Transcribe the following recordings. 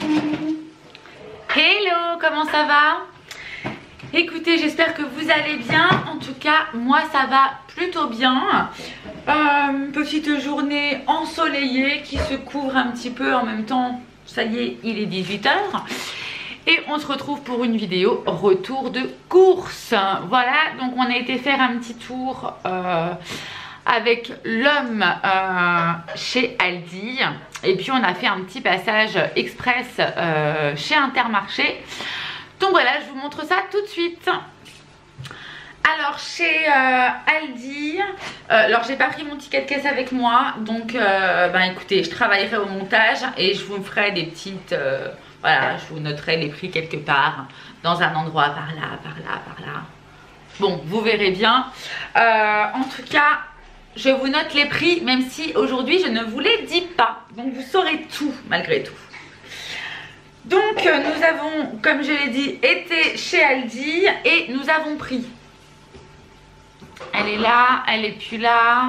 Hello, comment ça va? Écoutez, j'espère que vous allez bien. En tout cas, moi ça va plutôt bien. Petite journée ensoleillée qui se couvre un petit peu en même temps. Ça y est, il est 18 h. Et on se retrouve pour une vidéo retour de course. Voilà, donc on a été faire un petit tour avec l'homme chez Aldi. Et puis on a fait un petit passage express chez Intermarché. Donc voilà, je vous montre ça tout de suite. Alors chez Aldi, alors j'ai pas pris mon ticket de caisse avec moi. Donc écoutez, je travaillerai au montage et je vous ferai des petites... voilà, je vous noterai les prix quelque part, dans un endroit, par là, par là, par là. Bon, vous verrez bien. En tout cas, je vous note les prix, même si aujourd'hui je ne vous les dis pas. Donc vous saurez tout, malgré tout. Donc nous avons, comme je l'ai dit, été chez Aldi et nous avons pris. Elle est là, elle est plus là.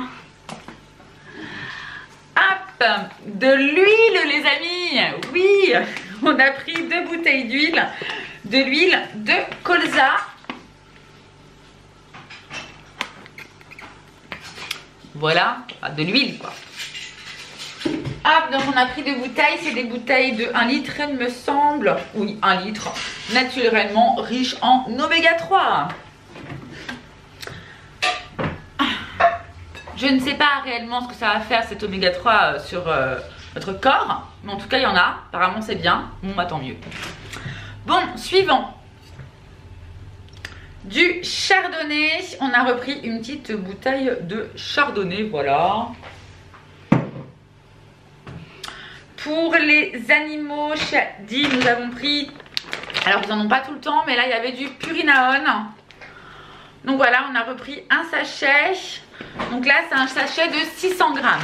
Hop, de l'huile les amis. Oui, on a pris 2 bouteilles d'huile, de l'huile de colza. Voilà, de l'huile quoi. Hop, donc on a pris 2 bouteilles, c'est des bouteilles de 1 litre il me semble. Oui, 1 litre, naturellement riche en oméga 3. Je ne sais pas réellement ce que ça va faire cet oméga 3 sur notre corps. Mais en tout cas il y en a, apparemment c'est bien. Bon bah tant mieux. Bon, suivant. Du chardonnay. On a repris une petite bouteille de chardonnay, voilà. Pour les animaux chez Aldi, nous avons pris... Alors ils n'en ont pas tout le temps, mais là il y avait du Purinaone. Donc voilà, on a repris un sachet. Donc là, c'est un sachet de 600 grammes.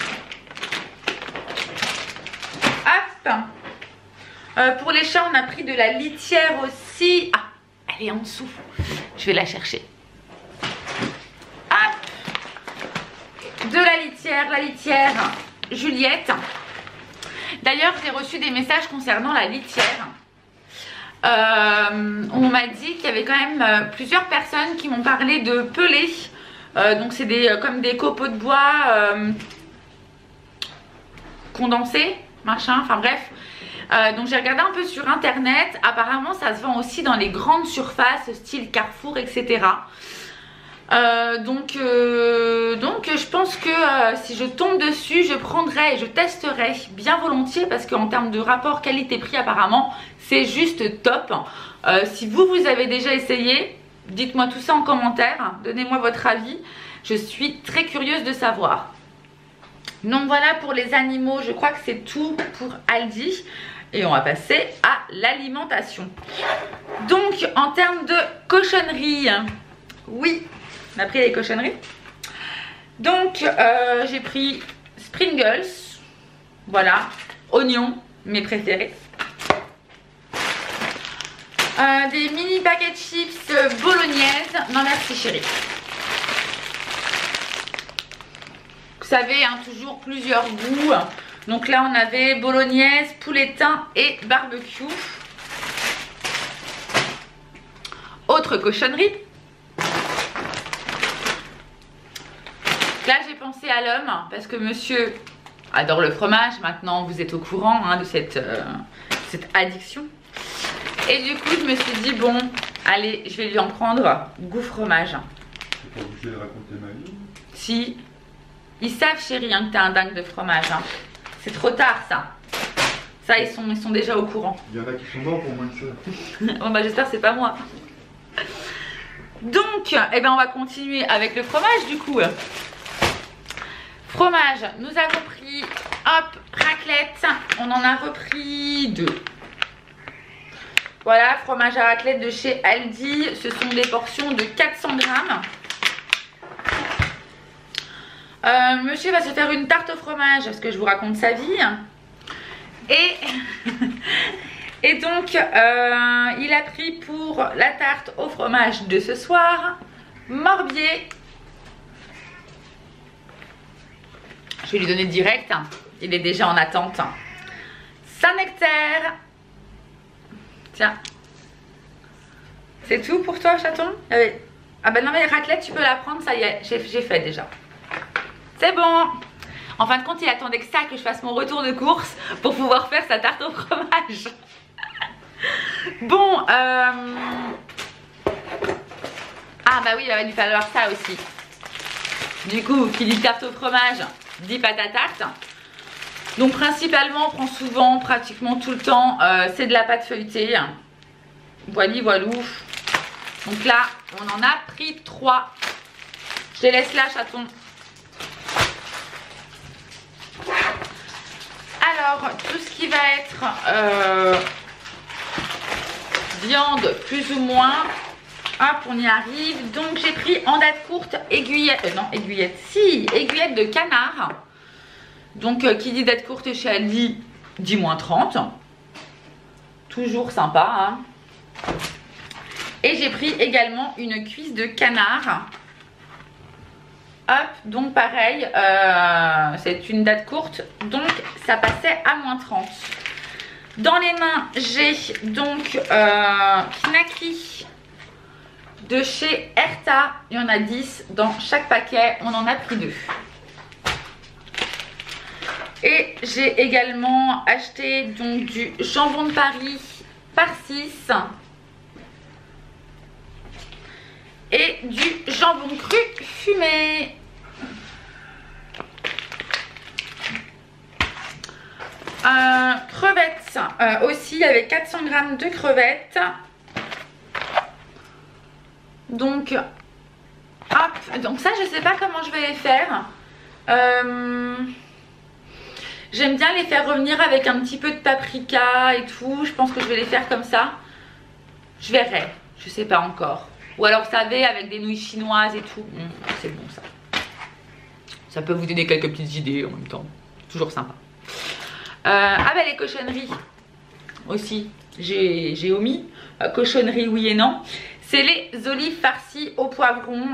Hop. Pour les chats, on a pris de la litière aussi. Ah, elle est en dessous. Je vais la chercher. Hop. De la litière Juliette. D'ailleurs, j'ai reçu des messages concernant la litière. On m'a dit qu'il y avait quand même plusieurs personnes qui m'ont parlé de pelés. Donc c'est comme des copeaux de bois condensés, machin, enfin bref. Donc j'ai regardé un peu sur internet. Apparemment ça se vend aussi dans les grandes surfaces style Carrefour, etc. Donc je pense que si je tombe dessus, je prendrai et je testerai bien volontiers, parce qu'en termes de rapport qualité-prix apparemment c'est juste top. Si vous avez déjà essayé, dites-moi tout ça en commentaire, donnez-moi votre avis, je suis très curieuse de savoir. Donc voilà pour les animaux, je crois que c'est tout pour Aldi. Et on va passer à l'alimentation. Donc en termes de cochonnerie, oui, on a pris les cochonneries. Donc j'ai pris Springles, voilà, oignons, mes préférés. Des mini paquets de chips bolognaises. Non merci chérie. Vous savez, hein, toujours plusieurs goûts. Donc là on avait bolognaise, pouletin et barbecue. Autre cochonnerie. Là j'ai pensé à l'homme parce que monsieur adore le fromage. Maintenant vous êtes au courant hein, de cette addiction. Et du coup je me suis dit bon, allez je vais lui en prendre goût fromage. C'est pas obligé de raconter ma vie. Si. Ils savent chérie hein, que t'es un dingue de fromage hein. C'est trop tard ça. Ça ils sont déjà au courant. Il y en a qui sont morts pour moins que ça. Bon bah j'espère que c'est pas moi. Donc on va continuer avec le fromage du coup. Fromage, nous avons pris hop raclette. On en a repris 2. Voilà, fromage à raclette de chez Aldi. Ce sont des portions de 400 grammes. Monsieur va se faire une tarte au fromage parce que je vous raconte sa vie. Et donc, il a pris pour la tarte au fromage de ce soir, Morbier. Je vais lui donner direct. Il est déjà en attente. Saint-Nectaire Tiens. C'est tout pour toi, chaton? Ah ben non, mais les raclettes, tu peux la prendre, ça y est, j'ai fait déjà. C'est bon. En fin de compte, il attendait que ça, que je fasse mon retour de course pour pouvoir faire sa tarte au fromage. Bon, ah bah oui, il va lui falloir ça aussi. Du coup, qui dit tarte au fromage, dit pâte à tarte. Donc principalement, on prend souvent, pratiquement tout le temps, c'est de la pâte feuilletée. Voili, voilou. Donc là, on en a pris 3. Je te laisse là, chaton. Alors, tout ce qui va être viande, plus ou moins. Hop, on y arrive. Donc, j'ai pris en date courte aiguillette. Non, aiguillette. Si, aiguillette de canard. Donc, qui dit date courte chez Aldi, dit moins 30. Toujours sympa, hein. Et j'ai pris également une cuisse de canard. Hop, donc pareil, c'est une date courte, donc ça passait à moins 30. Dans les mains, j'ai donc Knacky de chez Erta. Il y en a 10 dans chaque paquet, on en a pris 2. Et j'ai également acheté donc du jambon de Paris par 6. Et du jambon cru fumé. Crevettes aussi, avec 400 g de crevettes. Donc, hop, donc ça je sais pas comment je vais les faire. J'aime bien les faire revenir avec un petit peu de paprika et tout. Je pense que je vais les faire comme ça. Je verrai, je sais pas encore. Ou alors, vous savez, avec des nouilles chinoises et tout. C'est bon, ça. Ça peut vous donner quelques petites idées en même temps. Toujours sympa. Ah ben, les cochonneries aussi, j'ai omis. Cochonneries, oui et non. C'est les olives farcies au poivron.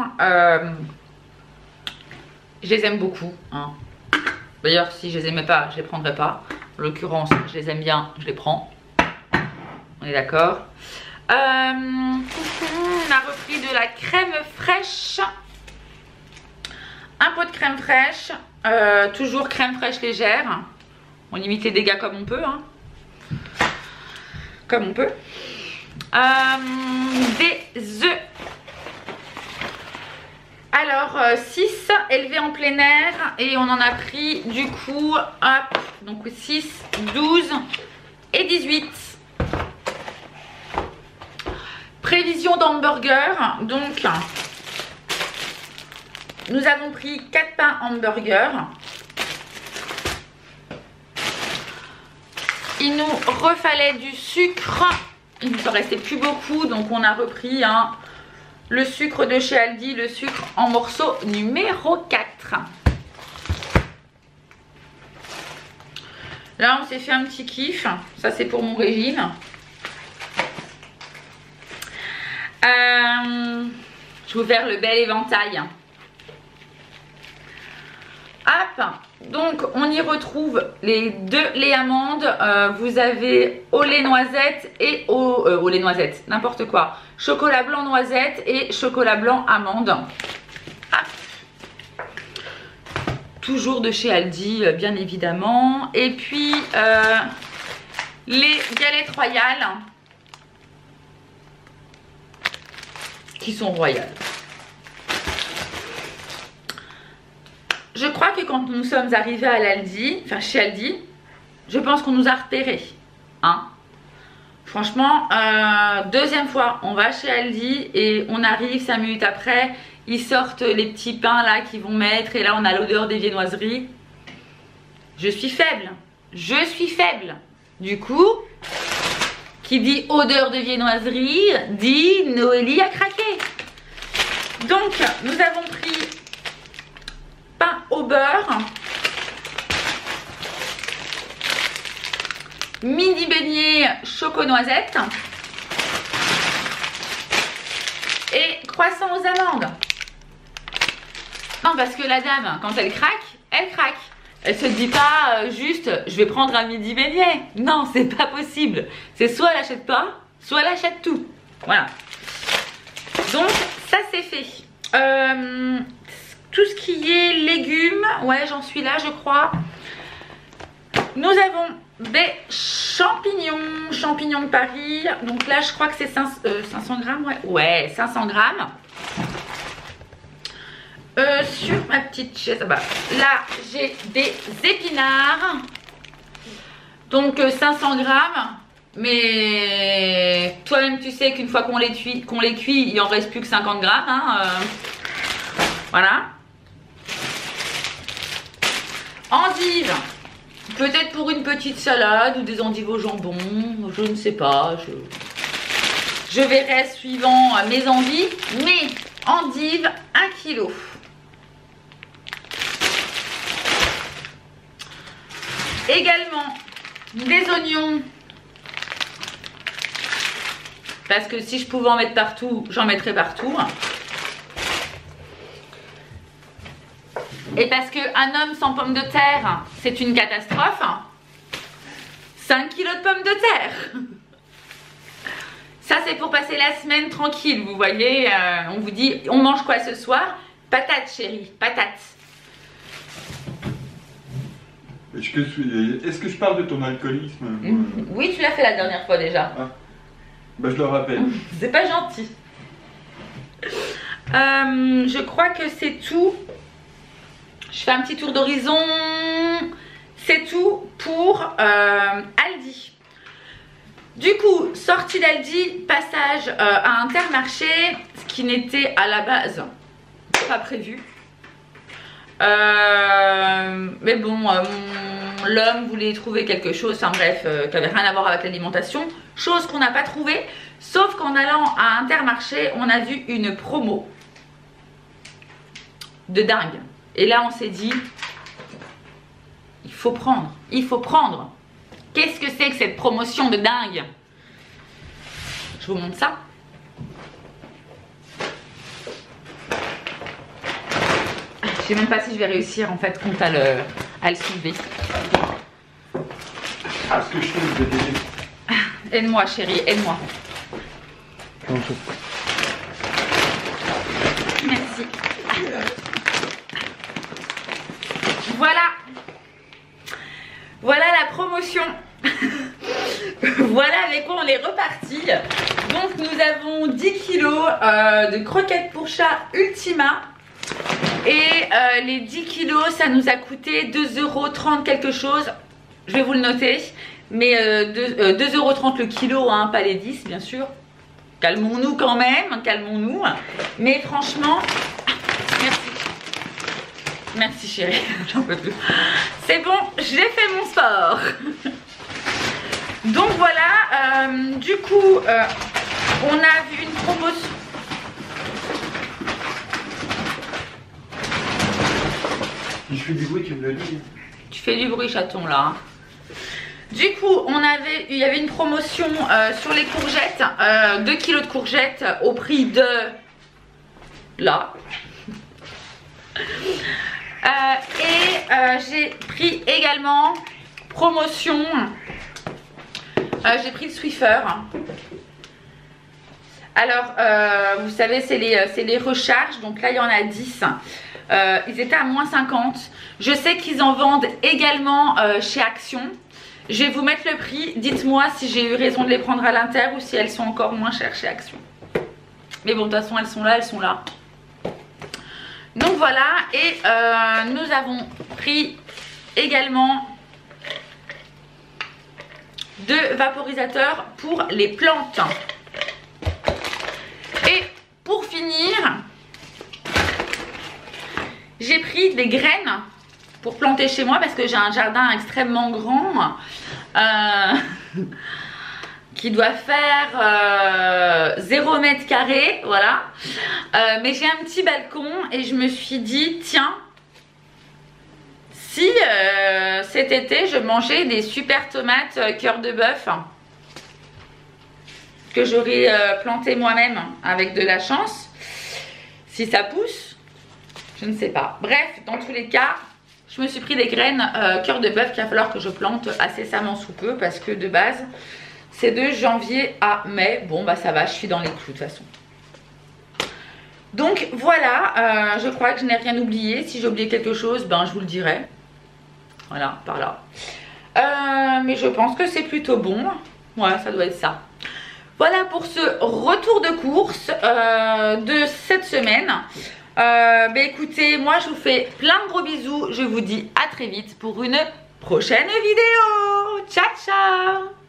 Je les aime beaucoup. Hein. D'ailleurs, si je les aimais pas, je les prendrais pas. En l'occurrence, je les aime bien, je les prends. On est d'accord. On a repris de la crème fraîche. Un pot de crème fraîche. Toujours crème fraîche légère. On limite les dégâts comme on peut. Hein. Comme on peut. Des œufs. Alors 6 élevés en plein air. Et on en a pris du coup hop, donc 6, 12 et 18. Prévision d'hamburger, donc nous avons pris 4 pains hamburger. Il nous refallait du sucre, il ne nous en restait plus beaucoup, donc on a repris hein, le sucre de chez Aldi, le sucre en morceau numéro 4. Là on s'est fait un petit kiff, ça c'est pour mon régime. Je vais vous faire le bel éventail. Hop, donc on y retrouve les 2 laits amandes. Vous avez au lait noisette et au lait noisette, n'importe quoi. Chocolat blanc noisette et chocolat blanc amande. Hop. Toujours de chez Aldi, bien évidemment. Et puis les galettes royales. Qui sont royales. Je crois que quand nous sommes arrivés à l'Aldi, enfin chez Aldi, je pense qu'on nous a repérés. Hein. Franchement, deuxième fois, on va chez Aldi et on arrive 5 minutes après, ils sortent les petits pains là qu'ils vont mettre et là on a l'odeur des viennoiseries. Je suis faible. Je suis faible. Du coup, qui dit odeur de viennoiserie, dit Noélie a craqué. Donc, nous avons pris pain au beurre, mini beignet choco-noisette et croissant aux amandes. Non, parce que la dame, quand elle craque, elle craque. Elle se dit pas juste je vais prendre un midi beignet. Non, c'est pas possible. C'est soit elle achète pas, soit elle achète tout. Voilà. Donc ça c'est fait. Tout ce qui est légumes, ouais j'en suis là je crois. Nous avons des champignons de Paris. Donc là je crois que c'est 500 grammes, ouais 500 grammes. Sur ma petite chaise, là j'ai des épinards. Donc 500 grammes. Mais toi-même tu sais qu'une fois qu'on les cuit, il en reste plus que 50 grammes. Hein, voilà. Endives. Peut-être pour une petite salade ou des endives au jambon. Je ne sais pas. Je verrai suivant mes envies. Mais endives 1 kg. Également des oignons. Parce que si je pouvais en mettre partout, j'en mettrais partout. Et parce qu'un homme sans pommes de terre, c'est une catastrophe. 5 kg de pommes de terre. Ça, c'est pour passer la semaine tranquille, vous voyez. On vous dit, on mange quoi ce soir? Patates, chérie, patates. Est-ce que je parle de ton alcoolisme? Oui, tu l'as fait la dernière fois déjà. Ah. Bah, je le rappelle. C'est pas gentil. Je crois que c'est tout. Je fais un petit tour d'horizon. C'est tout pour Aldi. Du coup, sortie d'Aldi, passage à Intermarché, ce qui n'était à la base pas prévu. Mais bon, l'homme voulait trouver quelque chose, enfin bref, qui n'avait rien à voir avec l'alimentation. Chose qu'on n'a pas trouvé, sauf qu'en allant à Intermarché, on a vu une promo de dingue. Et là, on s'est dit, il faut prendre, il faut prendre. Qu'est-ce que c'est que cette promotion de dingue? Je vous montre ça. Je sais même pas si je vais réussir en fait compte à le soulever. Ah, ce que je fais, vous aider. Aide-moi chérie, aide-moi. Merci. Voilà. Voilà la promotion. Voilà avec quoi on est reparti. Donc nous avons 10 kilos de croquettes pour chat Ultima. Et les 10 kilos ça nous a coûté 2,30 € quelque chose. Je vais vous le noter. Mais 2,30 € le kilo, hein, pas les 10 bien sûr. Calmons-nous quand même, calmons-nous. Mais franchement, merci. Merci chérie, j'en peux plus. C'est bon, j'ai fait mon sport. Donc voilà, du coup, on a vu une promotion. Si je fais du bruit, tu me le dis. Tu fais du bruit chaton là. Du coup, il y avait une promotion sur les courgettes, 2 kilos de courgettes au prix de là. J'ai pris également promotion, j'ai pris le Swiffer. Alors, vous savez, c'est les recharges, donc là il y en a 10. Ils étaient à moins 50. Je sais qu'ils en vendent également chez Action. Je vais vous mettre le prix. Dites-moi si j'ai eu raison de les prendre à l'inter ou si elles sont encore moins chères chez Action. Mais bon, de toute façon, elles sont là, elles sont là. Donc voilà, et nous avons pris également 2 vaporisateurs pour les plantes. Et pour finir, j'ai pris des graines pour planter chez moi parce que j'ai un jardin extrêmement grand qui doit faire 0 mètre carré, voilà. Mais j'ai un petit balcon et je me suis dit, tiens, si cet été je mangeais des super tomates cœur de bœuf que j'aurais planté moi-même avec de la chance, si ça pousse, je ne sais pas. Bref, dans tous les cas, je me suis pris des graines cœur de bœuf qu'il va falloir que je plante incessamment sous peu parce que de base, C'est de janvier à mai. Bon bah ça va, je suis dans les clous de toute façon. Donc voilà, je crois que je n'ai rien oublié. Si j'ai oublié quelque chose, ben je vous le dirai. Voilà, par là. Mais je pense que c'est plutôt bon. Ouais, ça doit être ça. Voilà pour ce retour de course de cette semaine. Écoutez, moi je vous fais plein de gros bisous. Je vous dis à très vite pour une prochaine vidéo. Ciao, ciao!